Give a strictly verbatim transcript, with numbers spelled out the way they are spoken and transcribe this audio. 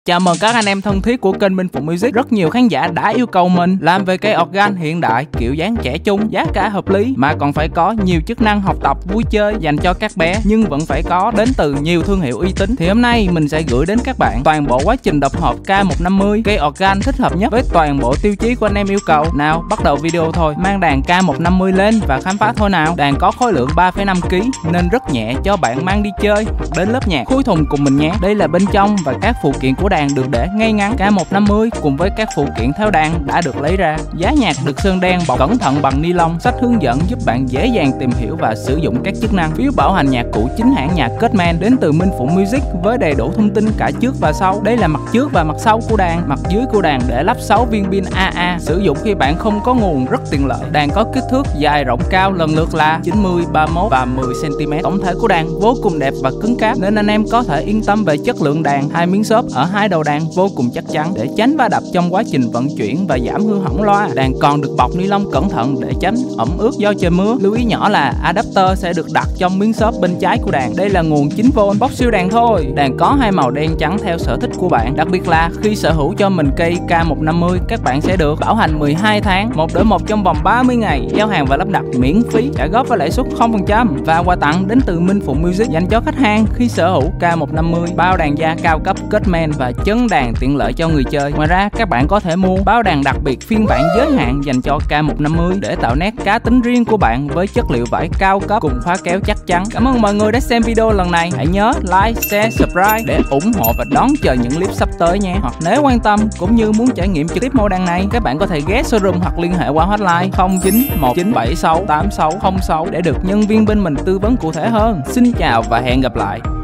Chào mừng các anh em thân thiết của kênh Minh Phụng Music. Rất nhiều khán giả đã yêu cầu mình làm về cây organ hiện đại, kiểu dáng trẻ trung, giá cả hợp lý mà còn phải có nhiều chức năng học tập, vui chơi dành cho các bé nhưng vẫn phải có đến từ nhiều thương hiệu uy tín. Thì hôm nay mình sẽ gửi đến các bạn toàn bộ quá trình đập hộp K một năm mươi, cây organ thích hợp nhất với toàn bộ tiêu chí của anh em yêu cầu. Nào, bắt đầu video thôi. Mang đàn K một năm mươi lên và khám phá thôi nào. Đàn có khối lượng ba phẩy năm ki lô gam nên rất nhẹ cho bạn mang đi chơi hoặc đến lớp nhạc. Khui thùng cùng mình nhé. Đây là bên trong và các phụ kiện của đàn được để ngay ngắn. K một năm mươi cùng với các phụ kiện theo đàn đã được lấy ra. Giá nhạc được sơn đen bọc cẩn thận bằng ni lông. Sách hướng dẫn giúp bạn dễ dàng tìm hiểu và sử dụng các chức năng. Phiếu bảo hành nhạc cụ chính hãng nhạc Kettmann đến từ Minh Phụng Music với đầy đủ thông tin cả trước và sau. Đây là mặt trước và mặt sau của đàn. Mặt dưới của đàn để lắp sáu viên pin a a sử dụng khi bạn không có nguồn, rất tiện lợi. Đàn có kích thước dài rộng cao lần lượt là chín mươi, ba mươi mốt và mười xăng ti mét. Tổng thể của đàn vô cùng đẹp và cứng cáp nên anh em có thể yên tâm về chất lượng đàn. Hai miếng xốp ở hai đầu đàn vô cùng chắc chắn để tránh va đập trong quá trình vận chuyển và giảm hư hỏng loa. Đàn còn được bọc ni lông cẩn thận để tránh ẩm ướt do trời mưa. Lưu ý nhỏ là adapter sẽ được đặt trong miếng xốp bên trái của đàn. Đây là nguồn chín vôn bóc siêu đàn thôi. Đàn có hai màu đen trắng theo sở thích của bạn. Đặc biệt là khi sở hữu cho mình cây K một năm mươi, các bạn sẽ được bảo hành mười hai tháng, một đổi một trong vòng ba mươi ngày, giao hàng và lắp đặt miễn phí, trả góp với lãi suất không phần trăm và quà tặng đến từ Minh Phụng Music dành cho khách hàng khi sở hữu K một năm mươi, bao đàn da cao cấp Kettmann và chấn đàn tiện lợi cho người chơi. Ngoài ra các bạn có thể mua báo đàn đặc biệt phiên bản giới hạn dành cho K một năm mươi để tạo nét cá tính riêng của bạn với chất liệu vải cao cấp cùng khóa kéo chắc chắn. Cảm ơn mọi người đã xem video lần này. Hãy nhớ like, share, subscribe để ủng hộ và đón chờ những clip sắp tới nha. Hoặc nếu quan tâm cũng như muốn trải nghiệm trực tiếp mẫu đàn này, các bạn có thể ghé showroom hoặc liên hệ qua hotline không chín một chín bảy sáu tám sáu không sáu để được nhân viên bên mình tư vấn cụ thể hơn. Xin chào và hẹn gặp lại.